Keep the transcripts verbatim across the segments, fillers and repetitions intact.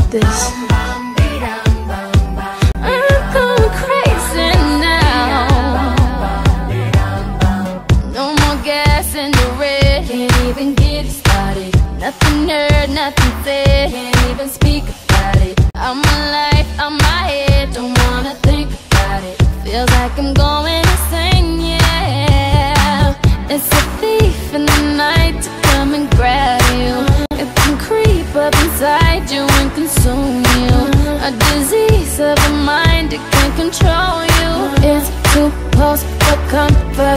this. I'm going crazy now. No more gas in the red. Can't even get it started. Nothing heard, nothing said. Can't even speak about it. I'm alive, I'm my head. Don't wanna think about it. Feels like I'm going insane, yeah. It's a thief in the night to come and grab you. It can creep up inside you and consume you. A disease of the mind, it can control you. It's too close for comfort.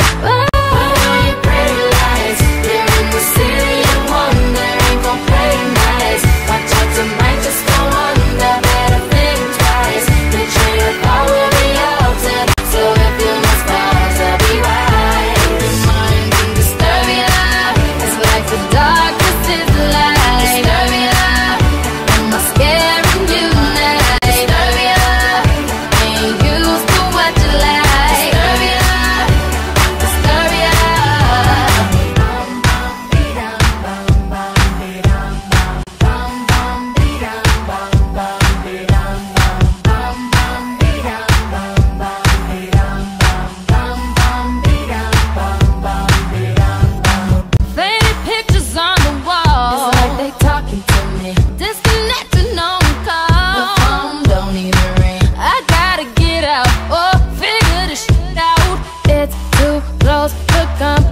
Close to come